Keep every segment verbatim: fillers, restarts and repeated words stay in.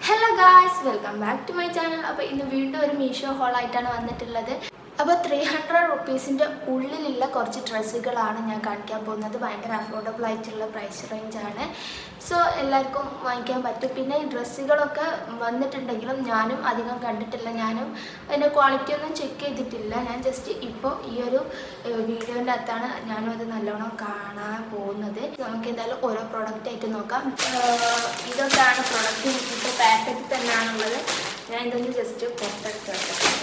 Hello guys, welcome back to my channel. അപ്പോൾ ഇന്ന് വീണ്ടും ഒരു മീഷോ ഹോൾ ആയിട്ടാണ് വന്നിട്ടുള്ളത്. അപ്പോൾ three hundred rupeesന്റെ ഉള്ളിലുള്ള കുറച്ച് ഡ്രസ്സുകളാണ് ഞാൻ കാണിക്കാൻ പോകുന്നത്. ഭയങ്കര അഫോർഡബിൾ ആയിട്ടുള്ള പ്രൈസ് റേഞ്ച് ആണ്. സോ എല്ലാവർക്കും വാങ്ങിക്കാൻ പറ്റും. പിന്നെ ഈ ഡ്രസ്സുകളൊക്കെ വന്നിട്ടുണ്ടെങ്കിലും ഞാനും അധികം കണ്ടിട്ടില്ല. ഞാനും അതിൻ്റെ ക്വാളിറ്റി ഒന്നും ചെക്ക് ചെയ്തിട്ടില്ല. ഞാൻ ജസ്റ്റ് ഇപ്പോൾ ഈ ഒരു വീഡിയോൻ്റെ അകത്താണ് ഞാനും അത് നല്ലോണം കാണാൻ പോകുന്നത്. നമുക്ക് എന്തായാലും ഓരോ പ്രോഡക്റ്റ് ആയിട്ട് നോക്കാം. ഇതൊക്കെയാണ് പ്രോഡക്റ്റ്. ഇപ്പോൾ പാക്കറ്റ് തന്നെയാണുള്ളത്. ഞാൻ ഇതൊന്ന് ജസ്റ്റ് പുറത്തെടുത്ത്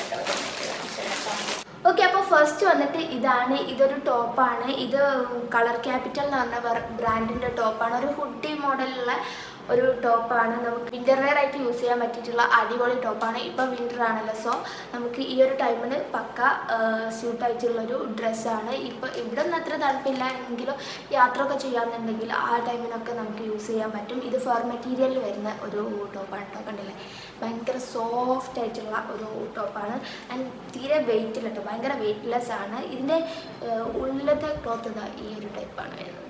ഓക്കെ. അപ്പോൾ ഫസ്റ്റ് വന്നിട്ട് ഇതാണ്. ഇതൊരു ടോപ്പാണ്. ഇത് കളർ ക്യാപിറ്റൽ എന്ന് പറഞ്ഞ ബ്രാൻഡിൻ്റെ ടോപ്പാണ്. ഒരു ഹുഡി മോഡലുള്ള ഒരു ടോപ്പാണ്. നമുക്ക് വിൻ്റർ വെയർ ആയിട്ട് യൂസ് ചെയ്യാൻ പറ്റിയിട്ടുള്ള അടിപൊളി ടോപ്പാണ്. ഇപ്പോൾ വിൻ്റർ ആണല്ലോ, സോ നമുക്ക് ഈ ഒരു ടൈമിൽ പക്ക സ്യൂട്ടായിട്ടുള്ളൊരു ഡ്രസ്സാണ്. ഇപ്പോൾ ഇവിടെ നിന്ന് അത്ര തണുപ്പില്ല എങ്കിലും യാത്രയൊക്കെ ചെയ്യാമെന്നുണ്ടെങ്കിൽ ആ ടൈമിനൊക്കെ നമുക്ക് യൂസ് ചെയ്യാൻ പറ്റും. ഇത് ഫർ മെറ്റീരിയലിൽ വരുന്ന ഒരു ടോപ്പാണ് കേട്ടോ. കണ്ടില്ലേ, ഭയങ്കര സോഫ്റ്റ് ആയിട്ടുള്ള ഒരു ടോപ്പാണ്. ആൻഡ് തീരെ വെയിറ്റില്ല കേട്ടോ, ഭയങ്കര വെയിറ്റ്ലെസ് ആണ്. ഇതിൻ്റെ ഉള്ളിലത്തെ ക്ലോത്ത് ഇതാ ഈ ഒരു ടൈപ്പാണ് വരുന്നത്.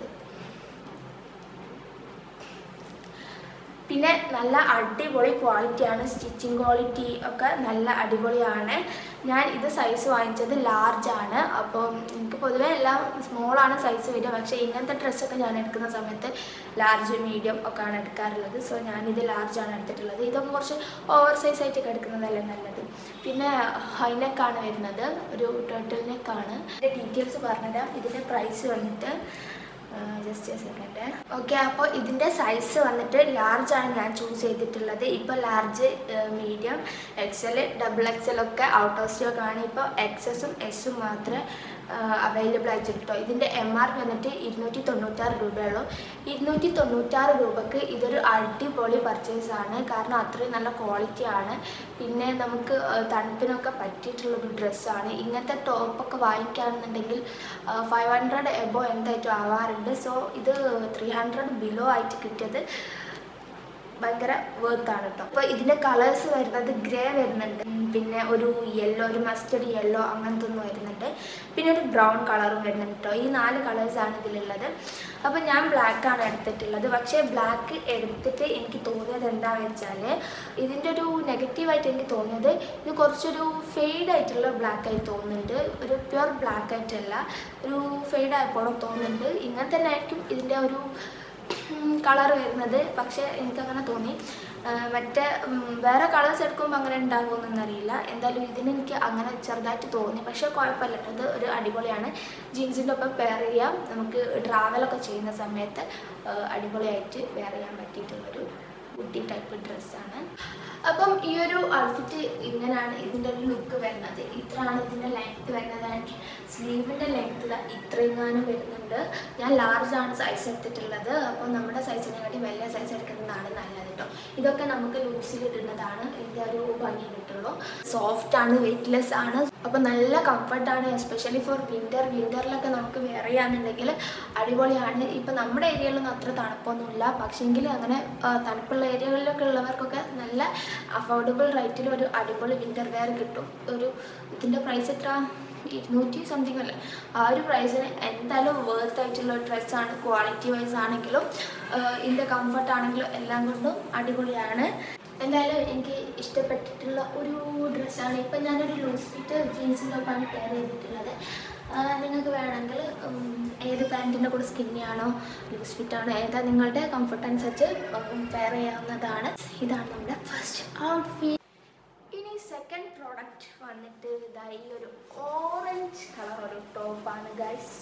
പിന്നെ നല്ല അടിപൊളി ക്വാളിറ്റിയാണ്. സ്റ്റിച്ചിങ് ക്വാളിറ്റി ഒക്കെ നല്ല അടിപൊളിയാണ്. ഞാൻ ഇത് സൈസ് വാങ്ങിച്ചത് ലാർജ് ആണ്. അപ്പോൾ എനിക്ക് പൊതുവേ എല്ലാം സ്മോളാണ് സൈസ് വരിക. പക്ഷേ ഇങ്ങനത്തെ ഡ്രസ്സൊക്കെ ഞാൻ എടുക്കുന്ന സമയത്ത് ലാർജ് മീഡിയം ഒക്കെ ആണ് എടുക്കാറുള്ളത്. സോ ഞാനിത് ലാർജാണ് എടുത്തിട്ടുള്ളത്. ഇതൊക്കെ കുറച്ച് ഓവർ സൈസ് ആയിട്ടൊക്കെ എടുക്കുന്നതല്ലേ നല്ലത്. പിന്നെ ഹൈനെക്കാണ് വരുന്നത്, ഒരു ടേർട്ടിൽ നെക്കാണ്. ഇതിൻ്റെ ഡീറ്റെയിൽസ് പറഞ്ഞുതരാം. ഇതിൻ്റെ പ്രൈസ് വന്നിട്ട് ജസ്റ്റ് സെക്കൻഡ്. ഓക്കെ, അപ്പോൾ ഇതിൻ്റെ സൈസ് വന്നിട്ട് ലാർജ് ആണ് ഞാൻ ചൂസ് ചെയ്തിട്ടുള്ളത്. ഇപ്പോൾ large, medium, XL, double XL ഒക്കെ ഔട്ട് ഓഫ് സ്റ്റോക്ക് ആണ്. ഇപ്പോൾ എക്സസും എസും മാത്രമേ അവൈലബിൾ ആയിട്ട് കിട്ടോ. ഇതിൻ്റെ എം ആർ പി വന്നിട്ട് ഇരുന്നൂറ്റി തൊണ്ണൂറ്റാറ് രൂപയുള്ളൂ. ഇരുന്നൂറ്റി തൊണ്ണൂറ്റാറ് രൂപക്ക് ഇതൊരു അടിപൊളി പർച്ചേസ് ആണ്. കാരണം അത്രയും നല്ല ക്വാളിറ്റി ആണ്. പിന്നെ നമുക്ക് തണുപ്പിനൊക്കെ പറ്റിയിട്ടുള്ളൊരു ഡ്രസ്സാണ്. ഇങ്ങനത്തെ ടോപ്പൊക്കെ വാങ്ങിക്കുകയാണെന്നുണ്ടെങ്കിൽ ഫൈവ് ഹൺഡ്രഡ് എബോ എന്തായിട്ടും ആവാറുണ്ട്. സോ ഇത് ത്രീ ഹൺഡ്രഡ് ബിലോ ആയിട്ട് കിട്ടിയത് ഭയങ്കര വേർത്താണ് കേട്ടോ. അപ്പോൾ ഇതിൻ്റെ കളേഴ്സ് വരുന്നത് ഗ്രേ വരുന്നുണ്ട്, പിന്നെ ഒരു യെല്ലോ, ഒരു മസ്റ്റർഡ് യെല്ലോ അങ്ങനത്തെ ഒന്ന് വരുന്നുണ്ട്, പിന്നെ ഒരു ബ്രൗൺ കളറും വരുന്നുണ്ട് കേട്ടോ. ഈ നാല് കളേഴ്സാണ് ഇതിലുള്ളത്. അപ്പോൾ ഞാൻ ബ്ലാക്കാണ് എടുത്തിട്ടുള്ളത്. പക്ഷേ ബ്ലാക്ക് എടുത്തിട്ട് എനിക്ക് തോന്നിയത് എന്താണെന്ന് വെച്ചാൽ, ഇതിൻ്റെ ഒരു നെഗറ്റീവായിട്ട് എനിക്ക് തോന്നിയത് ഇത് കുറച്ചൊരു ഫെയ്ഡായിട്ടുള്ള ബ്ലാക്കായി തോന്നുന്നുണ്ട്. ഒരു പ്യുവർ ബ്ലാക്കായിട്ടല്ല, ഒരു ഫെയ്ഡായപ്പോഴും തോന്നുന്നുണ്ട്. ഇങ്ങനെ തന്നെ ആയിരിക്കും ഇതിൻ്റെ ഒരു കളർ വരുന്നത്. പക്ഷേ എനിക്കങ്ങനെ തോന്നി. മറ്റേ വേറെ കളേഴ്സ് എടുക്കുമ്പോൾ അങ്ങനെ ഉണ്ടാകുമെന്നൊന്നും അറിയില്ല. എന്തായാലും ഇതിന് എനിക്ക് അങ്ങനെ ചെറുതായിട്ട് തോന്നി. പക്ഷേ കുഴപ്പമില്ല, ഇത് ഒരു അടിപൊളിയാണ്. ജീൻസിൻ്റെ ഒപ്പം പെയർ ചെയ്യാം. നമുക്ക് ട്രാവലൊക്കെ ചെയ്യുന്ന സമയത്ത് അടിപൊളിയായിട്ട് വെയർ ചെയ്യാൻ പറ്റിയിട്ടുള്ളൊരു കുട്ടി ടൈപ്പ് ഡ്രസ്സാണ്. അപ്പം ഈ ഒരു ഔട്ട്ഫിറ്റ് ഇങ്ങനെയാണ് ഇതിൻ്റെ ഒരു ലുക്ക് വരുന്നത്. ഇത്രയാണ് ഇതിൻ്റെ ലെങ്ത്ത് വരുന്നത്. ആൻഡ് സ്ലീവിൻ്റെ ലെങ്ത്ത് ഇത്രയെങ്ങാനും വരുന്നുണ്ട്. ഞാൻ ലാർജാണ് സൈസ് എടുത്തിട്ടുള്ളത്. അപ്പോൾ നമ്മുടെ സൈസിനെക്കാട്ടി വലിയ സൈസ് എടുക്കുന്നതാണ് നല്ലത് കേട്ടോ. ഇതൊക്കെ നമുക്ക് ലൂസിൽ ഇടുന്നതാണ്. ഇതിൻ്റെ ഒരു ഭംഗി കിട്ടുള്ളൂ. സോഫ്റ്റാണ്, വെയ്റ്റ്ലെസ് ആണ്. അപ്പോൾ നല്ല കംഫർട്ടാണ്, എസ്പെഷ്യലി ഫോർ വിൻ്റർ. വിൻ്ററിലൊക്കെ നമുക്ക് വെയർ ചെയ്യാന്നുണ്ടെങ്കിൽ അടിപൊളിയാണ്. ഇപ്പോൾ നമ്മുടെ ഏരിയയിലൊന്നും അത്ര തണുപ്പൊന്നുമില്ല. പക്ഷേങ്കിൽ അങ്ങനെ തണുപ്പുള്ള ഏരിയകളിലൊക്കെ ഉള്ളവർക്കൊക്കെ നല്ല അഫോർഡബിൾ റേറ്റിൽ ഒരു അടിപൊളി വിൻ്റർ വെയർ കിട്ടും. ഒരു ഇതിൻ്റെ പ്രൈസ് എത്ര, ഇരുന്നൂറ്റി സംതിങ് അല്ലേ? ആ ഒരു പ്രൈസിന് എന്തായാലും വേർത്ത് ആയിട്ടുള്ള ഒരു ഡ്രസ്സാണ്. ക്വാളിറ്റി വൈസ് ആണെങ്കിലും ഇതിൻ്റെ കംഫർട്ട് ആണെങ്കിലും എല്ലാം കൊണ്ടും അടിപൊളിയാണ്. എന്തായാലും എനിക്ക് ഇഷ്ടപ്പെട്ടിട്ടുള്ള ഒരു ഡ്രസ്സാണ്. ഇപ്പം ഞാനൊരു ലൂസ് ഫിറ്റ് ജീൻസിൻ്റെ ഒപ്പമാണ് പെയർ ചെയ്തിട്ടുള്ളത്. നിങ്ങൾക്ക് വേണമെങ്കിൽ ഏത് പാൻറ്റിൻ്റെ കൂടെ സ്കിന്നിയാണോ ലൂസ് ഫിറ്റാണോ ഏതാ നിങ്ങളുടെ കംഫർട്ട് അനുസരിച്ച് പെയർ ചെയ്യാവുന്നതാണ്. ഇതാണ് നമ്മുടെ ഫസ്റ്റ് ഔട്ട്ഫിറ്റ്. ഇനി സെക്കൻഡ് പ്രോഡക്റ്റ് വന്നിട്ട് ഇതാ ഈ ഒരു ഓറഞ്ച് കളർ ഒരു ടോപ്പാണ് ഗൈസ്.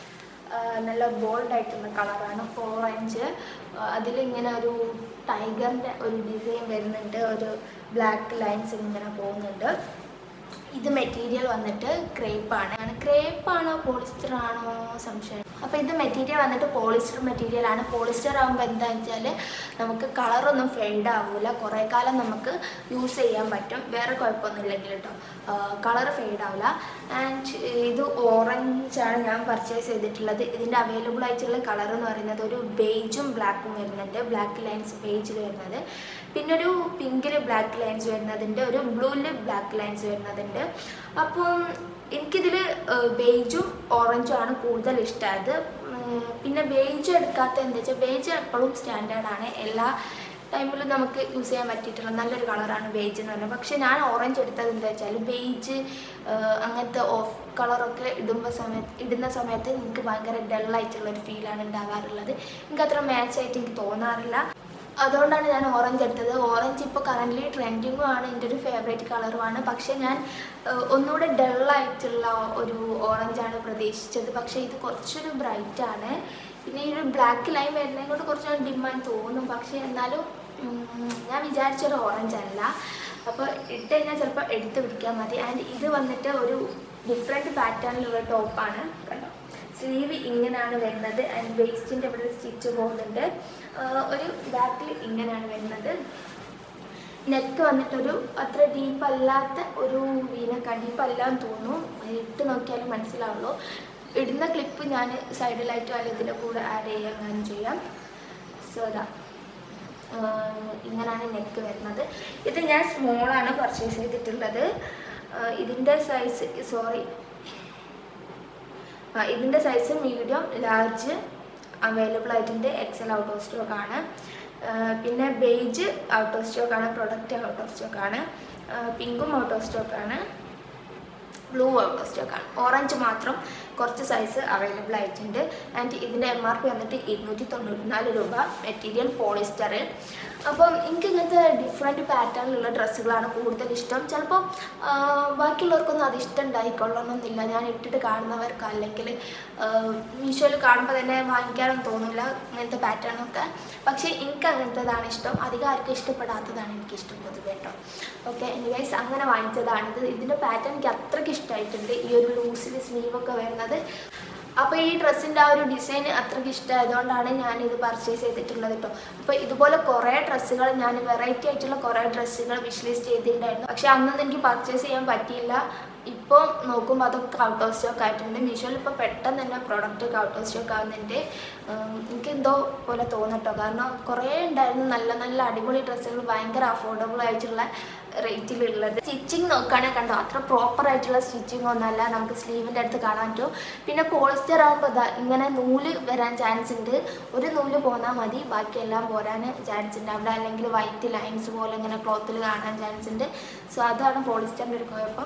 നല്ല ബോൾഡ് ആയിട്ടുള്ള കളറാണ് ഓറഞ്ച്. അതിലിങ്ങനെ ഒരു ടൈഗറിൻ്റെ ഒരു ഡിസൈൻ വരുന്നുണ്ട്. ഒരു ബ്ലാക്ക് ലൈൻസ് ഇങ്ങനെ പോകുന്നുണ്ട്. ഇത് മെറ്റീരിയൽ വന്നിട്ട് ക്രേപ്പാണ്. ക്രേപ്പാണോ പോളിസ്റ്റർ ആണോ സംശയം. അപ്പോൾ ഇത് മെറ്റീരിയൽ വന്നിട്ട് പോളിസ്റ്റർ മെറ്റീരിയൽ ആണ്. പോളിസ്റ്റർ ആകുമ്പോൾ എന്താണെന്ന് വെച്ചാൽ നമുക്ക് കളറൊന്നും ഫെയ്ഡ് ആവില്ല. കുറേ കാലം നമുക്ക് യൂസ് ചെയ്യാൻ പറ്റും. വേറെ കുഴപ്പമൊന്നുമില്ലെങ്കിൽ കേട്ടോ, കളർ ഫെയ്ഡ് ആവില്ല. ആൻഡ് ഇത് ഓറഞ്ചാണ് ഞാൻ പർച്ചേസ് ചെയ്തിട്ടുള്ളത്. ഇതിൻ്റെ അവൈലബിൾ ആയിട്ടുള്ള കളർ എന്ന് പറയുന്നത് ഒരു ബേജും ബ്ലാക്കും വരുന്നുണ്ട്. ബ്ലാക്ക് ലൈൻസ് ബേജിൽ വരുന്നത്, പിന്നെ ഒരു പിങ്കിൽ ബ്ലാക്ക് ലൈൻസ് വരുന്നതുണ്ട്, ഒരു ബ്ലൂവിൽ ബ്ലാക്ക് ലൈൻസ് വരുന്നതുണ്ട്. അപ്പം എനിക്കിതിൽ ബേജും ഓറഞ്ചും ആണ് കൂടുതൽ ഇഷ്ടമായത്. പിന്നെ ബേജ് എടുക്കാത്ത എന്താ വെച്ചാൽ ബേജ് എപ്പോഴും സ്റ്റാൻഡേർഡാണ്. എല്ലാ ടൈമിൽ നമുക്ക് യൂസ് ചെയ്യാൻ പറ്റിയിട്ടുള്ള നല്ലൊരു കളറാണ് ബേജ് എന്ന് പറഞ്ഞാൽ. പക്ഷേ ഞാൻ ഓറഞ്ച് എടുത്തത് എന്താ വെച്ചാൽ ബേജ് അങ്ങനത്തെ ഓഫ് കളറൊക്കെ ഇടുമ്പോൾ സമയത്ത് ഇടുന്ന സമയത്ത് എനിക്ക് ഭയങ്കര ഡള്ളായിട്ടുള്ളൊരു ഫീലാണ് ഉണ്ടാകാറുള്ളത്. എനിക്ക് അത്ര മാച്ചായിട്ട് എനിക്ക് തോന്നാറില്ല. അതുകൊണ്ടാണ് ഞാൻ ഓറഞ്ച് എടുത്തത്. ഓറഞ്ച് ഇപ്പോൾ കറൻ്റ്ലി ട്രെൻഡിങ്ങും ആണ്, എൻ്റെ ഒരു ഫേവറേറ്റ് കളറുമാണ്. പക്ഷേ ഞാൻ ഒന്നുകൂടെ ഡള്ളായിട്ടുള്ള ഒരു ഓറഞ്ചാണ് പ്രതീക്ഷിച്ചത്. പക്ഷേ ഇത് കുറച്ചൊരു ബ്രൈറ്റാണ്. പിന്നെ ഈ ഒരു ബ്ലാക്ക് ലൈൻ വരുന്നതിനെ കൊണ്ട് കുറച്ചൊരു ഡിമാൻഡ് തോന്നും. പക്ഷേ എന്നാലും ഞാൻ വിചാരിച്ചൊരു ഓറഞ്ച് അല്ല. അപ്പോൾ ഇട്ട് കഴിഞ്ഞാൽ ചിലപ്പോൾ എടുത്ത് പിടിക്കാൻ മതി. ആൻഡ് ഇത് വന്നിട്ട് ഒരു ഡിഫറെൻറ്റ് പാറ്റേണിലുള്ള ടോപ്പാണ്. കണ്ടോ, സ്ലീവ് ഇങ്ങനെയാണ് വരുന്നത്. ആൻഡ് വേസ്റ്റിൻ്റെ ഇവിടെ സ്റ്റിച്ച് പോകുന്നുണ്ട്. ഒരു ബാക്കിൽ ഇങ്ങനെയാണ് വരുന്നത്. നെക്ക് വന്നിട്ടൊരു അത്ര ഡീപ്പല്ലാത്ത ഒരു വീനക്ക, ഡീപ്പല്ലാന്ന് തോന്നുന്നു, ഇട്ട് നോക്കിയാലും മനസ്സിലാവുള്ളൂ. ഇടുന്ന ക്ലിപ്പ് ഞാൻ സൈഡിലായിട്ട് അല്ലെങ്കിൽ ഇതിൻ്റെ കൂടെ ആഡ് ചെയ്യാൻ ഞാൻ ചെയ്യാം. സോ ഇതാ ഇങ്ങനെയാണ് നെക്ക് വരുന്നത്. ഇത് ഞാൻ സ്മോളാണ് പർച്ചേസ് ചെയ്തിട്ടുള്ളത്. ഇതിൻ്റെ സൈസ് സോറി ഇതിൻ്റെ സൈസ് മീഡിയം ലാർജ് അവൈലബിൾ ആയിട്ടുണ്ട്. എക്സൽ ഔട്ട് ഓഫ് സ്റ്റോക്ക് ആണ്. പിന്നെ ബേജ് ഔട്ട് ഓഫ് സ്റ്റോക്ക് ആണ്, പ്രൊഡക്റ്റ് ഔട്ട് ഓഫ് സ്റ്റോക്ക് ആണ്, പിങ്കും ഔട്ട് ഓഫ് സ്റ്റോക്ക് ആണ്, ബ്ലൂ ഔട്ട് ഓഫ് സ്റ്റോക്ക് ആണ്. ഓറഞ്ച് മാത്രം കുറച്ച് സൈസ് അവൈലബിൾ ആയിട്ടുണ്ട്. ആൻഡ് ഇതിൻ്റെ എം ആർ പി വന്നിട്ട് ഇരുന്നൂറ്റി തൊണ്ണൂറ്റി നാല് രൂപ. Material polyester. അപ്പം എനിക്ക് ഇങ്ങനത്തെ ഡിഫറെൻറ്റ് പാറ്റേണിലുള്ള ഡ്രസ്സുകളാണ് കൂടുതൽ ഇഷ്ടം. ചിലപ്പോൾ ബാക്കിയുള്ളവർക്കൊന്നും അത് ഇഷ്ടം ഉണ്ടായിക്കൊള്ളണമെന്നില്ല, ഞാൻ ഇട്ടിട്ട് കാണുന്നവർക്ക്. അല്ലെങ്കിൽ മീഷോയിൽ കാണുമ്പോൾ തന്നെ വാങ്ങിക്കാനൊന്നും തോന്നില്ല ഇങ്ങനത്തെ പാറ്റേണൊക്കെ. പക്ഷേ എനിക്ക് അങ്ങനത്തേതാണ് ഇഷ്ടം. അധികം ആർക്കും ഇഷ്ടപ്പെടാത്തതാണ് എനിക്കിഷ്ടം പൊതുവെ കേട്ടോ. ഓക്കെ, എനിവൈസ് അങ്ങനെ വാങ്ങിച്ചതാണിത്. ഇതിൻ്റെ പാറ്റേൺ എനിക്ക് അത്രയ്ക്ക് ഇഷ്ടമായിട്ടുണ്ട്. ഈ ഒരു ലൂസിൽ സ്ലീവൊക്കെ വരുന്നത്. അപ്പോൾ ഈ ഡ്രസ്സിൻ്റെ ആ ഒരു ഡിസൈൻ അത്രയ്ക്ക് ഇഷ്ടമായതുകൊണ്ടാണ് ഞാനിത് പർച്ചേസ് ചെയ്തിട്ടുള്ളത് കേട്ടോ. അപ്പോൾ ഇതുപോലെ കുറേ ഡ്രസ്സുകൾ ഞാൻ വെറൈറ്റി ആയിട്ടുള്ള കുറേ ഡ്രസ്സുകൾ വിഷ് ലിസ്റ്റ് ചെയ്തിട്ടുണ്ടായിരുന്നു. പക്ഷേ അന്നൊന്നും എനിക്ക് പർച്ചേസ് ചെയ്യാൻ പറ്റിയില്ല. ഇപ്പോൾ നോക്കുമ്പോൾ അതൊക്കെ ഔട്ട് ഓഫ് സ്റ്റോക്ക് ആയിട്ടുണ്ട്. മീഷോയിൽ ഇപ്പോൾ പെട്ടെന്ന് തന്നെ പ്രോഡക്റ്റ് ഒക്കെ ഔട്ട് ഓഫ് സ്റ്റോക്ക് ആവുന്നുണ്ട്. എനിക്ക് എന്തോ പോലെ തോന്നട്ടോ, കാരണം കുറേ ഉണ്ടായിരുന്നു നല്ല നല്ല അടിപൊളി ഡ്രസ്സുകൾ, ഭയങ്കര അഫോർഡബിൾ ആയിട്ടുള്ള റേറ്റിലുള്ളത്. സ്റ്റിച്ചിങ് നോക്കുകയാണെങ്കിൽ കണ്ടോ, അത്ര പ്രോപ്പർ ആയിട്ടുള്ള സ്റ്റിച്ചിങ് ഒന്നല്ല, നമുക്ക് സ്ലീവിൻ്റെ അടുത്ത് കാണാൻ പറ്റും. പിന്നെ പോളിസ്റ്റർ ആകുമ്പോൾ ഇതാ ഇങ്ങനെ നൂല് വരാൻ ചാൻസ് ഉണ്ട്. ഒരു നൂല് പോന്നാൽ മതി, ബാക്കിയെല്ലാം പോരാൻ ചാൻസ് ഉണ്ട് അവിടെ. അല്ലെങ്കിൽ വൈറ്റ് ലൈൻസ് പോലെ ഇങ്ങനെ ക്ലോത്തിൽ കാണാൻ ചാൻസ് ഉണ്ട്. സോ അതാണ് പോളിസ്റ്ററിൻ്റെ ഒരു കുഴപ്പം.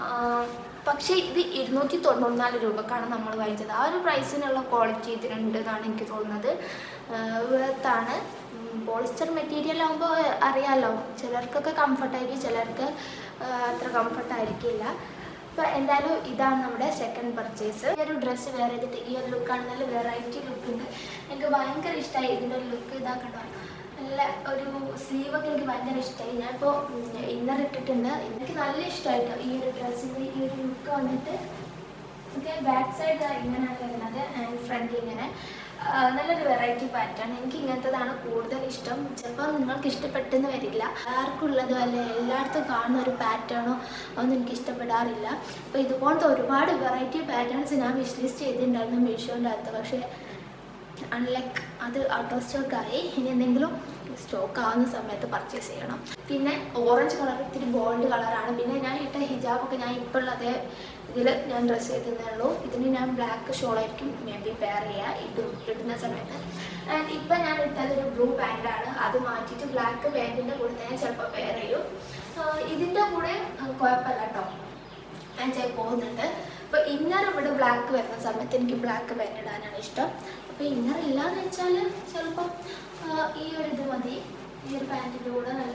പക്ഷേ ഇത് ഇരുന്നൂറ്റി തൊണ്ണൂറ്റിനാല് രൂപക്കാണ് നമ്മൾ വാങ്ങിച്ചത്. ആ ഒരു പ്രൈസിനുള്ള ക്വാളിറ്റി ഇതിനുണ്ട് എന്നാണ് എനിക്ക് തോന്നുന്നത്. വേർത്താണ്. പോളിസ്റ്റർ മെറ്റീരിയൽ ആകുമ്പോൾ അറിയാമല്ലോ, ചിലർക്കൊക്കെ കംഫർട്ടായിരിക്കും, ചിലർക്ക് അത്ര കംഫർട്ടായിരിക്കില്ല. അപ്പോൾ എന്തായാലും ഇതാണ് നമ്മുടെ സെക്കൻഡ് പർച്ചേസ്. ഈ ഒരു ഡ്രസ്സ് വേറെ ചെയ്തിട്ട് ഈ ഒരു ലുക്കാണ്, നല്ല വെറൈറ്റി ലുക്കുണ്ട്. എനിക്ക് ഭയങ്കര ഇഷ്ടമായി ഇതിൻ്റെ ഒരു ലുക്ക്. ഇതാക്കണ്ടോ, നല്ല ഒരു സ്ലീവൊക്കെ എനിക്ക് ഭയങ്കര ഇഷ്ടമായി. ഞാനിപ്പോൾ ഇന്നർ ഇട്ടിട്ടുണ്ട്. എനിക്ക് നല്ല ഇഷ്ടമായിട്ടോ ഈ ഒരു ഡ്രസ്സിൻ്റെ ഈ ഒരു ലുക്ക് വന്നിട്ട്. ഓക്കെ, ബാക്ക് സൈഡ് ഇങ്ങനെയാണ് വരുന്നത് ആൻഡ് ഫ്രണ്ട് ഇങ്ങനെ. നല്ലൊരു വെറൈറ്റി പാറ്റേൺ. എനിക്ക് ഇങ്ങനത്തതാണ് കൂടുതൽ ഇഷ്ടം. ചിലപ്പോൾ നിങ്ങൾക്ക് ഇഷ്ടപ്പെട്ടെന്ന് വരില്ല, ആർക്കും ഉള്ളതോ അല്ലെ എല്ലായിടത്തും കാണുന്ന ഒരു പാറ്റേണോ അതൊന്നും എനിക്ക് ഇഷ്ടപ്പെടാറില്ല. അപ്പോൾ ഇതുപോലത്തെ ഒരുപാട് വെറൈറ്റി പാറ്റേൺസ് ഞാൻ വിഷ് ലിസ്റ്റ് ചെയ്തിട്ടുണ്ടായിരുന്നു മീഷോൻ്റെ അകത്ത്. പക്ഷേ അൺലൈക്ക് അത് ഔട്ട് ഓഫ് സ്റ്റോക്ക് ആയി. ഇനി എന്തെങ്കിലും സ്റ്റോക്ക് ആവുന്ന സമയത്ത് പർച്ചേസ് ചെയ്യണം. പിന്നെ ഓറഞ്ച് കളർ ഇത്തിരി ഗോൾഡ് കളറാണ്. പിന്നെ ഞാൻ ഇട്ട ഹിജാബൊക്കെ ഞാൻ ഇപ്പോൾ ഉള്ളതേ ഇതിൽ ഞാൻ ഡ്രസ്സ് ചെയ്തേ ഉള്ളൂ. ഇതിന് ഞാൻ ബ്ലാക്ക് ഷോളായിരിക്കും മേ ബി പെയർ ചെയ്യുക ഇത് ഇടുന്ന സമയത്ത്. ആൻഡ് ഇപ്പം ഞാൻ ഇട്ടതൊരു ബ്ലൂ പാൻറ്റാണ്. അത് മാറ്റിയിട്ട് ബ്ലാക്ക് പാൻറ്റിൻ്റെ കൂടെ തന്നെ ചിലപ്പോൾ പെയർ ചെയ്യും. ഇതിൻ്റെ കൂടെ കുഴപ്പമില്ല കേട്ടോ, ഞാൻ ചെയ്ത് പോകുന്നുണ്ട്. അപ്പോൾ ഇന്നർ ഇവിടെ ബ്ലാക്ക് വരുന്ന സമയത്ത് എനിക്ക് ബ്ലാക്ക് പാൻറ്റ് ഇടാനാണ് ഇഷ്ടം. അപ്പോൾ ഇന്നർ ഇല്ലാന്ന് വെച്ചാൽ ചിലപ്പം ഈ ഒരു ഇത് മതി. ഈ ഒരു പാൻറ്റിൻ്റെ കൂടെ നല്ല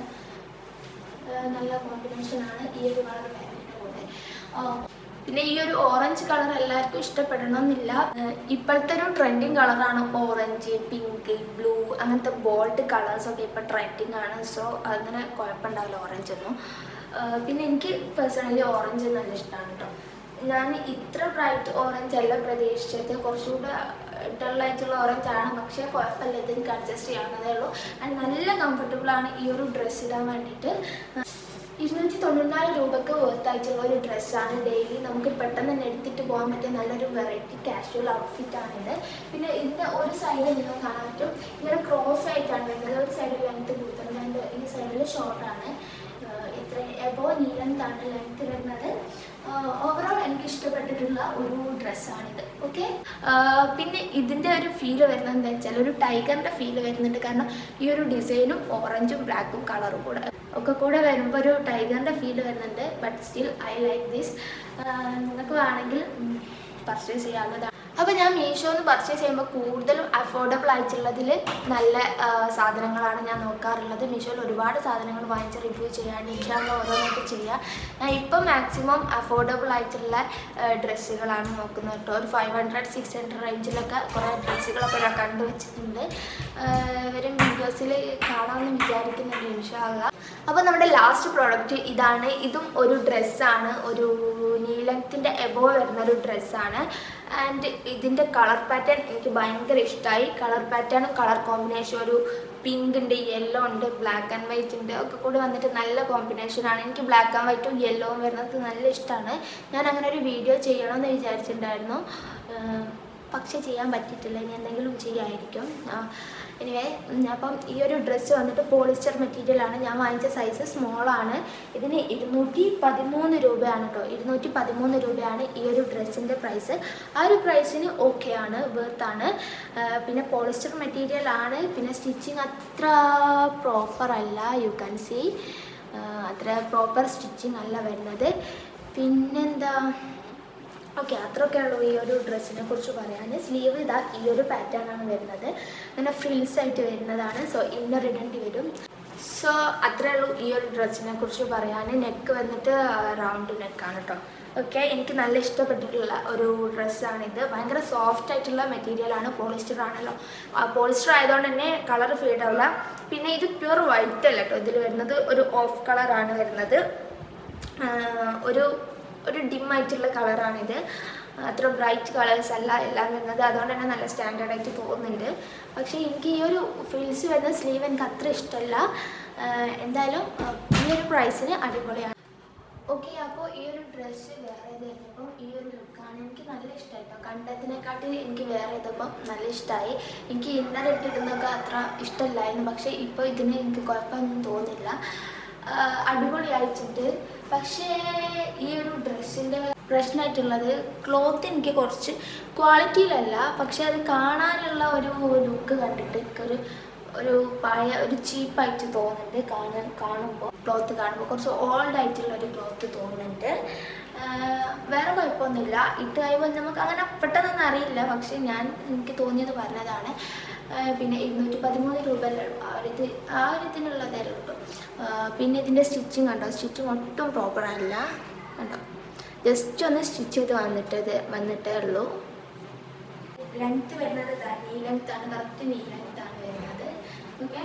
നല്ല കോമ്പിനേഷനാണ് ഈ ഒരു കളർ പാൻറ്റിൻ്റെ കൂടെ. പിന്നെ ഈ ഒരു ഓറഞ്ച് കളർ എല്ലാവർക്കും ഇഷ്ടപ്പെടണമെന്നില്ല. ഇപ്പോഴത്തെ ഒരു ട്രെൻഡിങ് കളറാണ് ഓറഞ്ച്, പിങ്ക്, ബ്ലൂ അങ്ങനത്തെ ബോൾഡ് കളേഴ്സൊക്കെ ഇപ്പോൾ ട്രെൻഡിങ് ആണ്. സോ അങ്ങനെ കുഴപ്പമുണ്ടാവില്ല ഓറഞ്ച് ഒന്നും. പിന്നെ എനിക്ക് പേഴ്സണലി ഓറഞ്ച് നല്ല ഇഷ്ടമാണ് കേട്ടോ. ഞാൻ ഇത്ര ബ്രൈറ്റ് ഓറഞ്ച് അല്ല പ്രതീക്ഷിച്ചത്, കുറച്ചുകൂടെ ഡള്ളായിട്ടുള്ള ഓറഞ്ചാണ്. പക്ഷേ കുഴപ്പമില്ല, ഇത് എനിക്ക് അഡ്ജസ്റ്റ് ചെയ്യാവുന്നതേ ഉള്ളൂ. ആൻഡ് നല്ല കംഫർട്ടബിളാണ് ഈ ഒരു ഡ്രസ്സ് ഇടാൻ വേണ്ടിയിട്ട്. ഇരുന്നൂറ്റി തൊണ്ണൂറ്റിനാല് രൂപയ്ക്ക് വർത്തായിട്ടുള്ള ഒരു ഡ്രസ്സാണ്. ഡെയിലി നമുക്ക് പെട്ടെന്ന് തന്നെ എടുത്തിട്ട് പോകാൻ പറ്റിയ നല്ലൊരു വെറൈറ്റി കാഷ്വൽ ഔട്ട്ഫിറ്റാണിത്. പിന്നെ ഇതിൻ്റെ ഒരു സൈഡിൽ നിങ്ങൾ കാണാൻ പറ്റും ഇങ്ങനെ ക്രോസ് ആയിട്ടാണ് വരുന്നത്. ഒരു സൈഡിൽ ലെങ്ത്ത് കൂടുതലാണ്, ഈ സൈഡിൽ ഷോർട്ടാണ്. ഇത്ര എബോ നീ ലെങ്താണ് ലെങ്ത് വരുന്നത്. ഓവറോൾ എനിക്ക് ഇഷ്ടപ്പെട്ടിട്ടുള്ള ഒരു ഡ്രസ്സാണിത്. ഓക്കെ, പിന്നെ ഇതിൻ്റെ ഒരു ഫീല് വരുന്നത് എന്താ വെച്ചാൽ ഒരു ടൈഗറിൻ്റെ ഫീല് വരുന്നുണ്ട്. കാരണം ഈ ഒരു ഡിസൈനും ഓറഞ്ചും ബ്ലാക്കും കളറും കൂടെ ഒക്കെ കൂടെ വരുമ്പോൾ ഒരു ടൈഗറിൻ്റെ ഫീല് വരുന്നുണ്ട്. But still I like this. നിങ്ങൾക്ക് വേണമെങ്കിൽ പർച്ചേസ് ചെയ്യാവുന്നതാണ്. അപ്പോൾ ഞാൻ മീഷോന്ന് പർച്ചേസ് ചെയ്യുമ്പോൾ കൂടുതലും അഫോർഡബിൾ ആയിട്ടുള്ളതിൽ നല്ല സാധനങ്ങളാണ് ഞാൻ നോക്കാറുള്ളത്. മീഷോയിൽ ഒരുപാട് സാധനങ്ങൾ വാങ്ങിച്ച് റിവ്യൂ ചെയ്യാണ്ട് ഇൻഷാല്ല ഓരോന്നൊക്കെ ചെയ്യുക. ഞാൻ ഇപ്പം മാക്സിമം അഫോർഡബിൾ ആയിട്ടുള്ള ഡ്രസ്സുകളാണ് നോക്കുന്നത് കേട്ടോ. ഒരു ഫൈവ് ഹൺഡ്രഡ് സിക്സ് ഹൺഡ്രഡ് റേഞ്ചിലൊക്കെ കുറേ ഡ്രസ്സുകളൊക്കെ ഞാൻ കണ്ടുവച്ചിട്ടുണ്ട്. വരും വീഡിയോസിൽ കാണാമെന്ന് വിചാരിക്കുന്നുണ്ട് ഇൻഷാല്ല. അപ്പോൾ നമ്മുടെ ലാസ്റ്റ് പ്രോഡക്റ്റ് ഇതാണ്. ഇതും ഒരു ഡ്രസ്സാണ്, ഒരു നീ ലെങ്ത്തിൻ്റെ എബോ വരുന്ന ഒരു ഡ്രസ്സാണ്. ആൻഡ് ഇതിൻ്റെ കളർ പാറ്റേൺ എനിക്ക് ഭയങ്കര ഇഷ്ടമായി. കളർ പാറ്റേണും കളർ കോമ്പിനേഷൻ ഒരു പിങ്ക് ഉണ്ട്, യെല്ലോ ഉണ്ട്, ബ്ലാക്ക് ആൻഡ് വൈറ്റ് ഉണ്ട്, ഒക്കെ കൂടി വന്നിട്ട് നല്ല കോമ്പിനേഷനാണ്. എനിക്ക് ബ്ലാക്ക് ആൻഡ് വൈറ്റും യെല്ലോവും വരുന്നത് നല്ല ഇഷ്ടമാണ്. ഞാൻ അങ്ങനെ ഒരു വീഡിയോ ചെയ്യണമെന്ന് വിചാരിച്ചിട്ടുണ്ടായിരുന്നു, പക്ഷേ ചെയ്യാൻ പറ്റിയിട്ടില്ല. ഇനി എന്തെങ്കിലും ചെയ്യാമായിരിക്കും. എനിവേ, അപ്പം ഈ ഒരു ഡ്രസ്സ് വന്നിട്ട് പോളിസ്റ്റർ മെറ്റീരിയലാണ്. ഞാൻ വാങ്ങിച്ച സൈസ് സ്മോളാണ്. ഇതിന് ഇരുന്നൂറ്റി പതിമൂന്ന് രൂപയാണ് കേട്ടോ. ഇരുന്നൂറ്റി പതിമൂന്ന് രൂപയാണ് ഈ ഒരു ഡ്രസ്സിൻ്റെ പ്രൈസ്. ആ ഒരു പ്രൈസിന് ഓക്കെ ആണ്, വേർത്താണ്. പിന്നെ പോളിസ്റ്റർ മെറ്റീരിയലാണ്. പിന്നെ സ്റ്റിച്ചിങ് അത്ര പ്രോപ്പർ അല്ല, യു ക്യാൻ സീ അത്ര പ്രോപ്പർ സ്റ്റിച്ചിങ് അല്ല വരുന്നത്. പിന്നെന്താ, ഓക്കെ, അത്രയൊക്കെ ഉള്ളൂ ഈ ഒരു ഡ്രസ്സിനെ കുറിച്ച് പറയാൻ. സ്ലീവ് ഇതാ ഈ ഒരു പാറ്റേൺ ആണ് വരുന്നത്, അങ്ങനെ ഫ്രിൽസ് ആയിട്ട് വരുന്നതാണ്. സോ ഇന്നർ ഇടേണ്ടി വരും. സോ അത്രേ ഉള്ളൂ ഈ ഒരു ഡ്രസ്സിനെ കുറിച്ച് പറയാൻ. നെക്ക് വന്നിട്ട് റൗണ്ട് നെക്കാണ് കേട്ടോ. ഓക്കെ, എനിക്ക് നല്ല ഇഷ്ടപ്പെട്ടിട്ടുള്ള ഒരു ഡ്രസ്സാണിത്. ഭയങ്കര സോഫ്റ്റ് ആയിട്ടുള്ള മെറ്റീരിയലാണ്, പോളിസ്റ്റർ ആണല്ലോ. ആ പോളിസ്റ്റർ ആയതുകൊണ്ട് തന്നെ കളർ ഫെയ്ഡ് ആവില്ല. പിന്നെ ഇത് പ്യുവർ വൈറ്റ് അല്ല കേട്ടോ ഇതിൽ വരുന്നത്, ഒരു ഓഫ് കളറാണ് വരുന്നത്. ഒരു ഒരു ഡിമ്മായിട്ടുള്ള കളറാണിത്, അത്ര ബ്രൈറ്റ് കളേഴ്സ് അല്ല എല്ലാം വരുന്നത്. അതുകൊണ്ട് തന്നെ നല്ല സ്റ്റാൻഡേർഡായിട്ട് തോന്നുന്നുണ്ട്. പക്ഷേ എനിക്ക് ഈ ഒരു ഫ്രിൽസ് വരുന്ന സ്ലീവ് എനിക്ക് അത്ര ഇഷ്ടമല്ല. എന്തായാലും ഈ ഒരു പ്രൈസിന് അടിപൊളിയാണ്. ഓക്കെ, അപ്പോൾ ഈ ഒരു ഡ്രസ്സ് വേറെ ചെയ്തപ്പോൾ ഈ ഒരു ലുക്കാണ് എനിക്ക് നല്ല ഇഷ്ടമായിട്ടോ. കണ്ടതിനെക്കാട്ടി എനിക്ക് വേറെ ചെയ്തപ്പോൾ നല്ല ഇഷ്ടമായി. എനിക്ക് ഇന്നലെ ഇട്ടിരുന്നൊക്കെ അത്ര ഇഷ്ടമില്ലായിരുന്നു, പക്ഷേ ഇപ്പോൾ ഇതിന് എനിക്ക് കുഴപ്പമൊന്നും തോന്നില്ല, അടിപൊളിയായിട്ടുണ്ട്. പക്ഷേ ഈ ഒരു ഡ്രസ്സിൻ്റെ പ്രശ്നമായിട്ടുള്ളത് ക്ലോത്ത് എനിക്ക് കുറച്ച് ക്വാളിറ്റിയിലല്ല, പക്ഷെ അത് കാണാനുള്ള ഒരു ലുക്ക് കണ്ടിട്ട് എനിക്കൊരു ഒരു പഴയ ഒരു ചീപ്പായിട്ട് തോന്നുന്നുണ്ട്. കാണാൻ കാണുമ്പോൾ ക്ലോത്ത് കാണുമ്പോൾ കുറച്ച് ഓൾഡ് ആയിട്ടുള്ള ഒരു ക്ലോത്ത് തോന്നുന്നുണ്ട്. വേറെ കുഴപ്പമൊന്നുമില്ല. ഇട്ട് കഴിയുമ്പോൾ നമുക്ക് അങ്ങനെ പെട്ടെന്നൊന്നും അറിയില്ല, പക്ഷേ ഞാൻ എനിക്ക് തോന്നിയത് പറഞ്ഞതാണ്. പിന്നെ ഇരുന്നൂറ്റി പതിമൂന്ന് രൂപ ആ ഒരു ഇത് ആ ഒരു ഇതിനുള്ളതേ ഉള്ളൂ. പിന്നെ ഇതിൻ്റെ സ്റ്റിച്ചിങ് കണ്ടോ, സ്റ്റിച്ചിങ് ഒട്ടും പ്രോപ്പറല്ല കണ്ടോ, ജസ്റ്റ് ഒന്ന് സ്റ്റിച്ച് ചെയ്ത് വന്നിട്ട് ഇത് വന്നിട്ടേ ഉള്ളൂ. ലെങ്ത്ത് വരുന്നത് നീ ലെങ്ത്താണ്, കറക്റ്റ് നീ ലെങ്ത്താണ് വരുന്നത്. ഓക്കെ,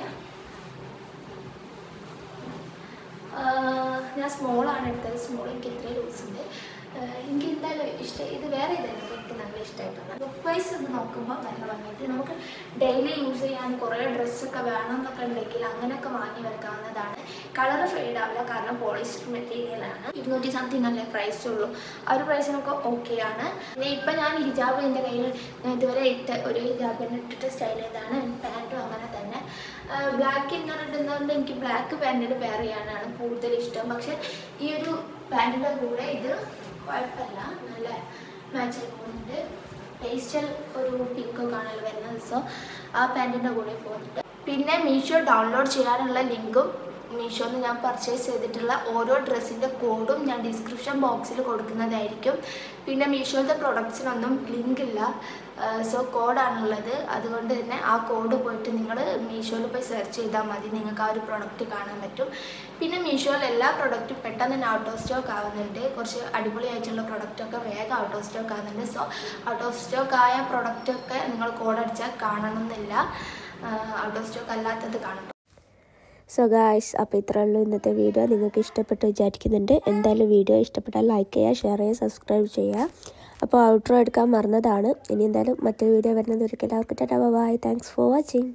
ഞാൻ സ്മോളാണ് എടുത്തത്. സ്മോൾ എനിക്ക് ഇത്രയും ലൂസുണ്ട്. എനിക്ക് എന്തായാലും ഇഷ്ടം, ഇത് വേറെ ഇതായിരുന്നു എനിക്ക് നല്ല ഇഷ്ടമായിട്ടാണ്. ലുക്ക് വൈസ് ഇത് നോക്കുമ്പോൾ നല്ല ഭംഗിയായിട്ട് നമുക്ക് ഡെയിലി യൂസ് ചെയ്യാൻ കുറേ ഡ്രസ്സൊക്കെ വേണം എന്നൊക്കെ ഉണ്ടെങ്കിൽ അങ്ങനെയൊക്കെ വാങ്ങി വെക്കാവുന്നതാണ്. കളർ ഫെയ്ഡ് ആവില്ല, കാരണം പോളിസ്റ്റർ മെറ്റീരിയലാണ്. ഇരുന്നൂറ്റി സംതിങ് അല്ലേ പ്രൈസ് ഉള്ളൂ. ആ ഒരു പ്രൈസിനൊക്കെ ഓക്കെ ആണ്. പിന്നെ ഇപ്പം ഞാൻ ഹിജാബ് എൻ്റെ കയ്യിൽ ഞാൻ ഇതുവരെ ഇട്ട് ഒരു ഹിജാബിന് ഇട്ടിട്ട് സ്റ്റൈൽ ചെയ്താണ്. പാൻറ്റും അങ്ങനെ തന്നെ. ബ്ലാക്ക് ഇങ്ങനെ ഇടുന്നതുകൊണ്ട് എനിക്ക് ബ്ലാക്ക് പാൻറ്റിന് പെയർ ചെയ്യാനാണ് കൂടുതൽ ഇഷ്ടം. പക്ഷേ ഈ ഒരു പാൻറ്റിൻ്റെ കൂടെ ഇത് കുഴപ്പമില്ല, നല്ല മാച്ചായി പോകുന്നുണ്ട്. പേസ്റ്റൽ ഒരു പിങ്കൊക്കെ ആണല്ലോ വരുന്നത്. സോ ആ പാൻറ്റിൻ്റെ കൂടെ പോകുന്നുണ്ട്. പിന്നെ മീഷോ ഡൗൺലോഡ് ചെയ്യാനുള്ള ലിങ്കും മീഷോന്ന് ഞാൻ പർച്ചേസ് ചെയ്തിട്ടുള്ള ഓരോ ഡ്രസ്സിൻ്റെ കോഡും ഞാൻ ഡിസ്ക്രിപ്ഷൻ ബോക്സിൽ കൊടുക്കുന്നതായിരിക്കും. പിന്നെ മീഷോയിലത്തെ പ്രൊഡക്ട്സിനൊന്നും ലിങ്ക് ഇല്ല, സോ കോഡാണുള്ളത്. അതുകൊണ്ട് തന്നെ ആ കോഡ് പോയിട്ട് നിങ്ങൾ മീഷോയിൽ പോയി സെർച്ച് ചെയ്താൽ മതി, നിങ്ങൾക്ക് ആ ഒരു പ്രൊഡക്റ്റ് കാണാൻ പറ്റും. പിന്നെ മീഷോയിൽ എല്ലാ പ്രൊഡക്റ്റും പെട്ടെന്ന് തന്നെ ഔട്ട് ഓഫ് സ്റ്റോക്ക് ആവുന്നുണ്ട്. കുറച്ച് അടിപൊളിയായിട്ടുള്ള പ്രൊഡക്റ്റൊക്കെ വേഗം ഔട്ട് ഓഫ് സ്റ്റോക്ക് ആവുന്നുണ്ട്. സോ ഔട്ട് ഓഫ് സ്റ്റോക്ക് ആയ പ്രൊഡക്റ്റൊക്കെ നിങ്ങൾ കോഡ് അടിച്ചാൽ കാണണമെന്നില്ല, ഔട്ട് ഓഫ് സ്റ്റോക്ക് അല്ലാത്തത് കാണും. സോ ഗായ്സ്, അപ്പോൾ ഇത്രേ ഉള്ളൂ ഇന്നത്തെ വീഡിയോ. നിങ്ങൾക്ക് ഇഷ്ടപ്പെട്ട് വിചാരിക്കുന്നുണ്ട്. എന്തായാലും വീഡിയോ ഇഷ്ടപ്പെട്ടാൽ ലൈക്ക് ചെയ്യുക, ഷെയർ ചെയ്യുക, സബ്സ്ക്രൈബ് ചെയ്യുക. അപ്പോൾ ഔട്ട്രോ എടുക്കാൻ മറന്നതാണ്. ഇനി എന്തായാലും മറ്റൊരു വീഡിയോ വരുന്നത് ഒരിക്കലും എല്ലാവർക്കും tata bye. Thanks for watching.